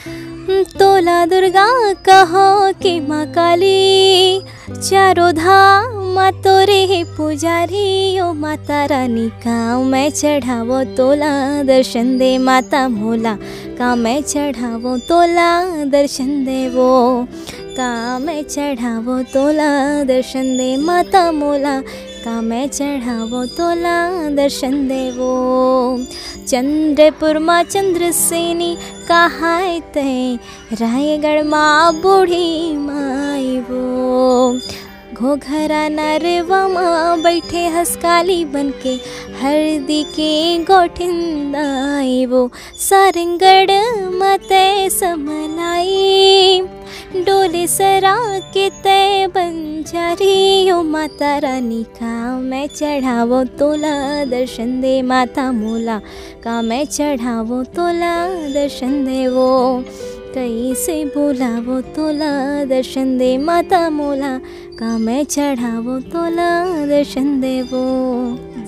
तोला दुर्गा कहो कि माँ काली, चारों धाम तोरे पुजारी। ओ माता रानी का मैं चढ़ावो तोला, दर्शन दे माता मोला का मैं चढ़ावो तोला, दर्शन देवो का मैं चढ़ावो तोला, दर्शन दे माता मोला का मैं चढ़ावो तोला, दर्शन देवो। चंद्रपुर माँ चंद्रसेनी कहाय ते, रायगढ़ माँ बूढ़ी माई वो। घोघरा नरवा माँ बैठे हंसकाली बनके, हरदी के गोठिंदाई वो। सारंगढ़ मते समलाई, डोले सरा के तय बंजारी। ओ माता रानी का मैं चढ़ावो तोला, दर्शन दे माता मोला का मैं चढ़ावो तोला, दर्शन देवो। कैसे बुलावो तोला, दर्शन दे माता मोला का मैं चढ़ावो तोला, दर्शन देवो।